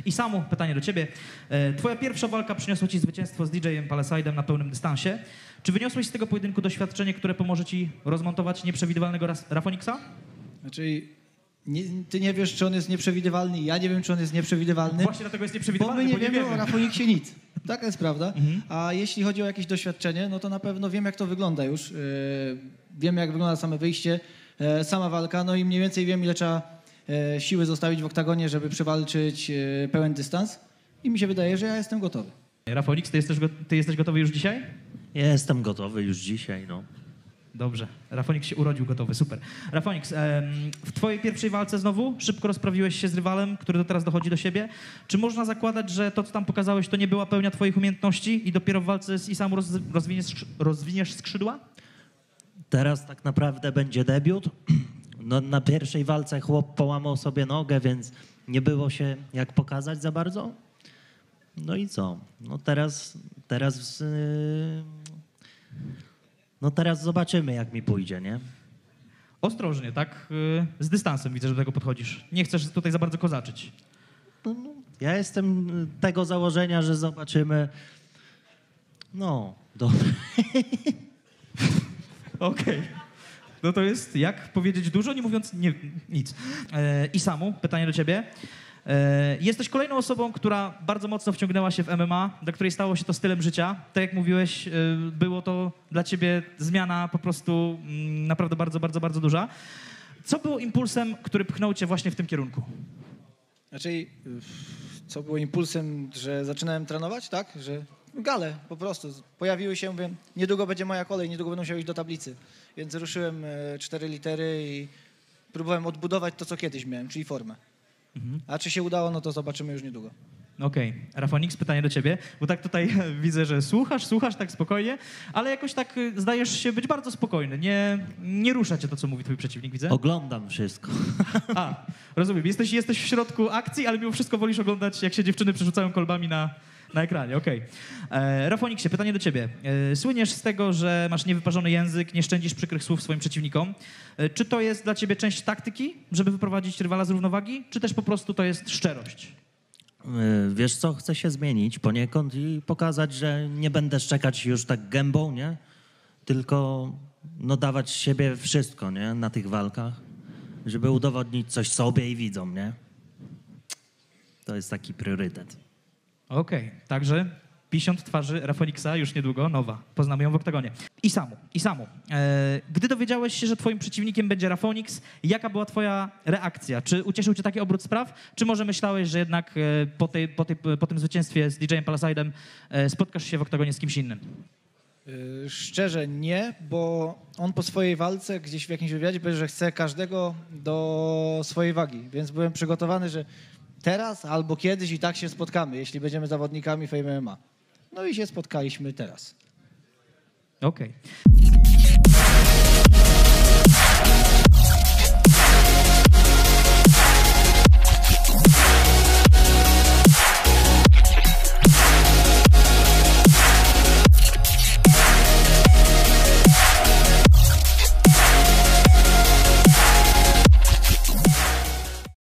I Samu, pytanie do ciebie. Twoja pierwsza walka przyniosła ci zwycięstwo z DJ-em Palasade'em na pełnym dystansie. Czy wyniosłeś z tego pojedynku doświadczenie, które pomoże ci rozmontować nieprzewidywalnego Rafoniksa? Znaczy, ty nie wiesz, czy on jest nieprzewidywalny, ja nie wiem, czy on jest nieprzewidywalny. Właśnie dlatego jest nieprzewidywalny, bo my nie wiemy o Rafoniksie nic. Taka jest prawda. Mhm. A jeśli chodzi o jakieś doświadczenie, no to na pewno wiem, jak to wygląda już. Wiem, jak wygląda same wyjście, sama walka, no i mniej więcej wiem, ile trzeba siły zostawić w oktagonie, żeby przewalczyć pełen dystans. I mi się wydaje, że ja jestem gotowy. Rafoniks, ty jesteś gotowy już dzisiaj? Ja jestem gotowy już dzisiaj, no. Dobrze. Rafoniks się urodził gotowy, super. Rafoniks, w twojej pierwszej walce znowu szybko rozprawiłeś się z rywalem, który do teraz dochodzi do siebie. Czy można zakładać, że to, co tam pokazałeś, to nie była pełnia twoich umiejętności i dopiero w walce z Isamu rozwiniesz skrzydła? Teraz tak naprawdę będzie debiut. No, na pierwszej walce chłop połamał sobie nogę, więc nie było się jak pokazać za bardzo. No i co? No teraz zobaczymy, jak mi pójdzie, nie? Ostrożnie, tak? Z dystansem widzę, że do tego podchodzisz. Nie chcesz tutaj za bardzo kozaczyć. No, ja jestem tego założenia, że zobaczymy. No, dobra. Okej. No to jest jak powiedzieć dużo, nie mówiąc nic. I Samu, pytanie do ciebie. Jesteś kolejną osobą, która bardzo mocno wciągnęła się w MMA, dla której stało się to stylem życia. Tak jak mówiłeś, było to dla ciebie zmiana po prostu naprawdę bardzo, bardzo, bardzo duża. Co było impulsem, który pchnął cię właśnie w tym kierunku? Znaczy, co było impulsem, że zaczynałem trenować, tak? Że gale po prostu pojawiły się, mówię, niedługo będzie moja kolej, niedługo będę musiał iść do tablicy. Więc ruszyłem 4 litery i próbowałem odbudować to, co kiedyś miałem, czyli formę. A czy się udało, no to zobaczymy już niedługo. Okej. Rafoniks, pytanie do ciebie, bo tak tutaj widzę, że słuchasz tak spokojnie, ale jakoś tak zdajesz się być bardzo spokojny. Nie rusza cię to, co mówi twój przeciwnik, widzę? Oglądam wszystko. A, rozumiem. Jesteś w środku akcji, ale mimo wszystko wolisz oglądać, jak się dziewczyny przerzucają kolbami na ekranie, okej. Rafoniksie, pytanie do ciebie. Słyniesz z tego, że masz niewyparzony język, nie szczędzisz przykrych słów swoim przeciwnikom. Czy to jest dla ciebie część taktyki, żeby wyprowadzić rywala z równowagi, czy też po prostu to jest szczerość? Wiesz co, chcę się zmienić poniekąd i pokazać, że nie będę szczekać już tak gębą, nie? Tylko no, dawać z siebie wszystko, nie? Na tych walkach, żeby udowodnić coś sobie i widzom, nie? To jest taki priorytet. Okej, także 50 twarzy Rafoniksa już niedługo, nowa. Poznamy ją w oktagonie. I Samu, gdy dowiedziałeś się, że twoim przeciwnikiem będzie Rafoniks, jaka była twoja reakcja? Czy ucieszył cię taki obrót spraw? Czy może myślałeś, że jednak po tym zwycięstwie z DJ-em Palasade'em spotkasz się w oktagonie z kimś innym? Szczerze nie, bo on po swojej walce gdzieś w jakimś wywiadzie powiedział, że chce każdego do swojej wagi, więc byłem przygotowany, że teraz albo kiedyś i tak się spotkamy, jeśli będziemy zawodnikami Fame MMA. No i się spotkaliśmy teraz. Okej.